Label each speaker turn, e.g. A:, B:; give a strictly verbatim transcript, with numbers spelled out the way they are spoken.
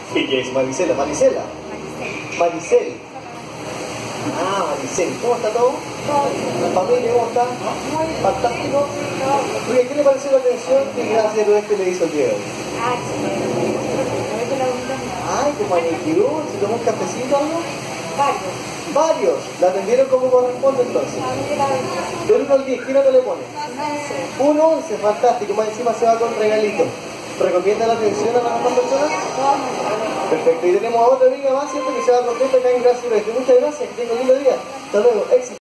A: ¿Qué es Maricela? Maricela.
B: Maricel.
A: Maricel. Ah, Maricel. ¿Cómo está todo?
B: Todo bien.
A: ¿La familia cómo está?
B: Muy bien.
A: Fantástico.
B: Sí, todo bien.
A: Oye, ¿qué le pareció la atención que gracias a este le hizo el día de hoy?
B: Ah, excelente. A ver que la bonita mía.
A: Ay, como manicure, ¿se tomó un cafecito o algo?
B: Varios.
A: Varios. La atendieron como corresponde entonces.
B: A ver que la bonita.
A: Del uno al diez, ¿qué nota le pone?
B: No sé.
A: Un once, fantástico. Más encima se va con regalito. ¿Recomienda la atención a las demás personas?
B: Todo muy bien.
A: Perfecto. Y tenemos a otra amiga más, ¿cierto? Que se va contenta acá en Gracias. Muchas gracias. Que tenga un lindo día. Hasta luego. Éxito.